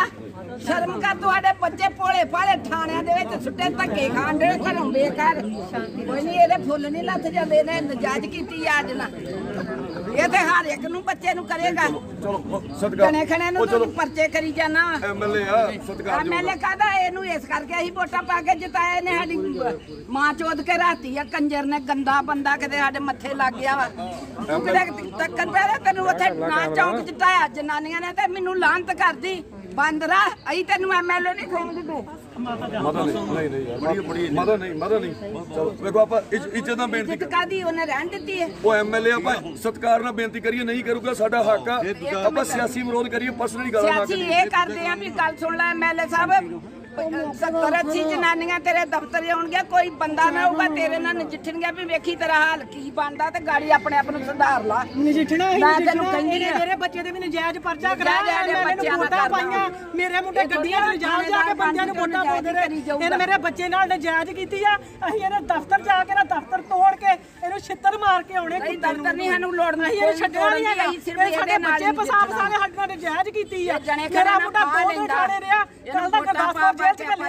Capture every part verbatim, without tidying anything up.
शर्म कर तुहाडे बच्चे भोले भाले थाणिਆਂ ਦੇ ਵਿੱਚ ਸੁੱਟੇ ਧੱਕੇ ਖਾਣ ਦੇ ਘਰੋਂ ਬੇਕਾਰ ਕੋਈ ਨਹੀਂ ਇਹਦੇ ਫੁੱਲ ਨਹੀਂ ਲੱਥ ਜਾਂਦੇ ਨੇ ਨਜਾਇਜ਼ ਕੀਤੀ ਅੱਜ ਨਾ ਇਹ ਤੇ ਹਰ ਇੱਕ ਨੂੰ ਬੱਚੇ ਨੂੰ ਕਰੇਗਾ ਚਲੋ ਸਦਕਾ ਕਨੇ ਖਣੇ ਨੂੰ ਤੂੰ ਪਰਚੇ ਕਰੀ ਜਾਣਾ ਐਮਐਲਏ ਆ ਸਦਕਾ ਐਮਐਲਏ ਕਾਹਦਾ ਇਹਨੂੰ ਇਸ ਕਰਕੇ ਅਸੀਂ ਵੋਟਾਂ ਪਾ ਕੇ ਜਿਤਾਏ ਨੇ ਸਾਡੀ ਮਾਂ ਚੋਦ ਕੇ ਰਾਤੀ ਆ ਕੰਜਰ ਨੇ ਗੰਦਾ ਬੰਦਾ ਕਿਤੇ ਸਾਡੇ ਮੱਥੇ ਲੱਗ ਗਿਆ ਵਾ ਤੂੰ ਕਿਤੇ ਤੱਕਣ ਪਿਆ ਤੈਨੂੰ ਉੱਥੇ ਨਾ ਚੌਂਕ ਚ ਢਾਇਆ ਜਨਾਨੀਆਂ ਨੇ ਤੇ ਮੈਨੂੰ ਲਾਹਨਤ ਕਰਦੀ ਬੰਦ ਰਹਿ ਅਸੀਂ ਤੈਨੂੰ ਐਮਐਲਏ ਨਹੀਂ ਖੋਣ ਦਿੰਦੇ ਮਦਦ ਨਹੀਂ ਨਹੀਂ ਯਾਰ ਬੜੀ ਬੜੀ ਮਦਦ ਨਹੀਂ ਮਦਦ ਨਹੀਂ ਚਲੋ ਵੇਖੋ ਆਪਾਂ ਇੱਜ਼ਤ ਨਾਲ ਬੇਨਤੀ ਇੱਜ਼ਤ ਕਾਦੀ ਉਹਨੇ ਰਹਿਣ ਦਿੱਤੀ ਹੈ ਉਹ ਐਮਐਲਏ ਆਪਾਂ ਸਤਿਕਾਰ ਨਾਲ ਬੇਨਤੀ ਕਰੀਏ ਨਹੀਂ ਕਰੂਗਾ ਸਾਡਾ ਹੱਕ ਆ ਆਪਾਂ ਸਿਆਸੀ ਵਿਰੋਧ ਕਰੀਏ ਪਰਸਨਲੀ ਗੱਲ ਨਾ ਕਰੀਏ ਸਿਆਸੀ ਇਹ ਕਰਦੇ ਆ ਵੀ ਗੱਲ ਸੁਣ ਲੈ ਐਮਐਲਏ ਸਾਹਿਬ सत्तर अस्सी जनानियां तेरे दफ्तर आउणगियां कोई बंदा ना होगा तेरे नाल नजिठणगियां भी वेखी तेरा हाल की बनदा ते गाड़ी अपने आप नूं सुधार ला नजिठणा ही नजिठणा मेरे बच्चे दे भी नजायज पर्चा कराया मेरे वोटां पाईयां मेरे मुंडे गड्डियां च जा जा के बंदियां नूं वोटां पाउंदे ने इहने मेरे बच्चे नाल नजायज कीती आ असीं इहने दफ्तर जा के ना दफ्तर तोड़ के इहनूं छित्तर मार के आउणे दफ्तर नहीं सानूं लोड़ नहीं इह छड्डना नहीं हैगा सिर्फ साडे बच्चे फसा फसा के साडे नाल नजायज कीती आ मेरा मुंडा दो ठाणे रिहा कल तक गुरदासपुर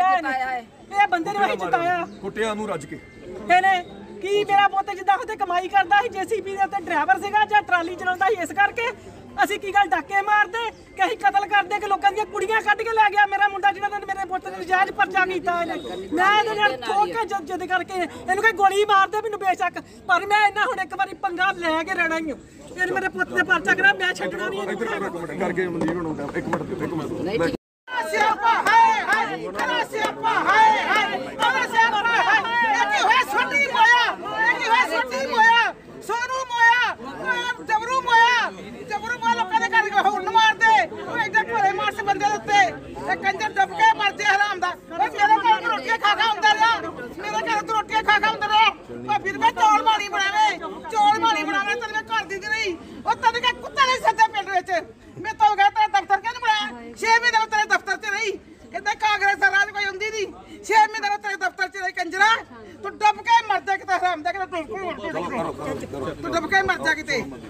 ਇਹ ਬੰਦੇ ਨੇ ਵਹੀ ਜਿਤਾਇਆ ਕੁੱਟਿਆਂ ਨੂੰ ਰੱਜ ਕੇ ਇਹਨੇ ਕੀ ਮੇਰਾ ਪੁੱਤ ਜਿੱਦਾਂ ਉਹਦੇ ਕਮਾਈ ਕਰਦਾ ਸੀ ਜੀਸੀਬੀ ਦੇ ਉੱਤੇ ਡਰਾਈਵਰ ਸੀਗਾ ਜਾਂ ਟਰਾਲੀ ਚਲਾਉਂਦਾ ਸੀ ਇਸ ਕਰਕੇ ਅਸੀਂ ਕੀ ਗੱਲ ਡਾਕੇ ਮਾਰਦੇ ਕਿ ਅਸੀਂ ਕਤਲ ਕਰਦੇ ਕਿ ਲੋਕਾਂ ਦੀਆਂ ਕੁੜੀਆਂ ਕੱਢ ਕੇ ਲੈ ਗਿਆ ਮੇਰਾ ਮੁੰਡਾ ਜਿਹੜਾ ਮੇਰੇ ਪੁੱਤ ਨੇ ਨਜਾਇਜ਼ ਪਰਚਾ ਕੀਤਾ ਇਹਨੇ ਮੈਂ ਇਹਦੇ ਨਾਲ ਠੋਕ ਕੇ ਜਦ ਜਦ ਕਰਕੇ ਇਹਨੂੰ ਕੋਈ ਗੋਲੀ ਮਾਰ ਦੇ ਮੈਨੂੰ ਬੇਸ਼ੱਕ ਪਰ ਮੈਂ ਇਹਨਾਂ ਹੁਣ ਇੱਕ ਵਾਰੀ ਪੰਗਾ ਲੈ ਕੇ ਰਹਿਣਾ ਹੀ ਇਹ ਮੇਰੇ ਪੁੱਤ ਨੇ ਪਰਚਾ ਕਰਾ ਮੈਂ ਛੱਡਣਾ ਨਹੀਂ ਇਹਨੂੰ ਕਰਕੇ ਮਨਦੀਪ ਨੂੰ ਇੱਕ ਮਿੰਟ ਦਿਓ ਇੱਕ ਮਿੰਟ ਸਿਆਪਾ ਹਾਏ ਹਾਏ ਕਰਾ ਸਿਆਪਾ ਹਾਏ ਹਾਏ ਕਰਾ ਸਿਆਪਾ ਹਾਏ ਇਹ ਕੀ ਹੋਇਆ ਛੋਟੀ ਮੋਇਆ ਇਹ ਕੀ ਹੋਇਆ ਛੋਟੀ ਮੋਇਆ ਸੋਨੂ ਮੋਇਆ ਜਬਰੂ ਮੋਇਆ ਜਬਰੂ ਮੋਇਆ ਲੋਕਾਂ ਦੇ ਘਰ ਹੁਣ ਮਾਰਦੇ ਉਹ ਇੱਧਰ ਭਲੇ ਮਾਰਸ ਬੰਦੇ ਦੇ ਉੱਤੇ ਇਹ ਕੰਜਰ ਦਬ ਕੇ ਮਰਦੇ ਹਰਾਮ ਦਾ ਉਹ ਮੇਰੇ ਘਰ ਰੋਟੀਆਂ ਖਾ ਖਾ ਹੁੰਦਾ ਰਿਹਾ ਮੇਰੇ ਘਰ ਤੋਂ ਰੋਟੀਆਂ ਖਾ ਖਾ ਹੁੰਦਾ ਰਿਹਾ ਉਹ ਫਿਰ ਮੈਂ ਚੌਲ ਮਾਣੀ ਬਣਾਵੇ ਚੌਲ ਮਾਣੀ ਬਣਾਵੇ ਤੈਨੂੰ ਮੈਂ ਘਰ ਦੀ ਨਹੀਂ ਉਹ ਤੈਨੂੰ ਕਿ ਕੁੱਤੇ ਨਹੀਂ ਸੱਦੇ ਪਿੰਡ ਵਿੱਚ ਮੈਂ ਤਾਂ ਗਿਆ ਤੇਰਾ ਦਫ਼ਤਰ ਕਿਉਂ ਬਣਾਇਆ ਛੇ ਮਹੀਨੇ ਤੇਰੇ ਦਫ਼ਤਰ 'ਚ ਰਹੀ ਕਹਿੰਦਾ ਕਾਂਗਰਸ ਦਾ ਰਾਜ ਕੋਈ ਹੁੰਦੀ ਨਹੀਂ ਛੇ ਮਹੀਨੇ ਤੇਰੇ ਦਫ਼ਤਰ 'ਚ ਰਹੀ ਕੰਜਰਾ ਤੂੰ ਡੁੱਬ ਕੇ ਮਰ ਜਾ ਕਿਤੇ ਹਰਾਮ ਦਾ ਕਿਤੇ ਤੂੰ ਡੁੱਬ ਕੇ ਮਰ ਜਾ ਕਿਤੇ